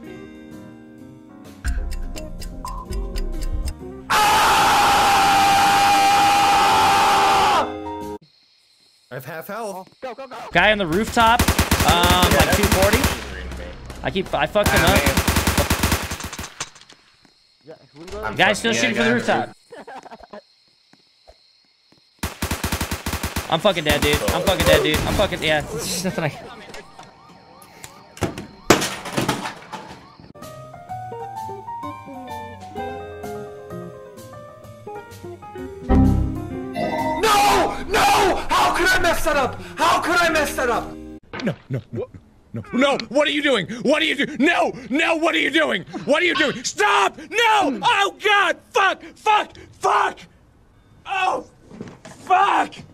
I have half health. Go, go, go. Guy on the rooftop. Like 240. I fucked him up. Guy's still shooting from the rooftop. I'm fucking dead, dude. I'm fucking dead, dude. I'm fucking, yeah. There's just nothing I... No! How could I mess that up? How could I mess that up? No! What are you doing? What are you doing? No! What are you doing? What are you doing? Stop! No! Oh God! Fuck! Oh! Fuck!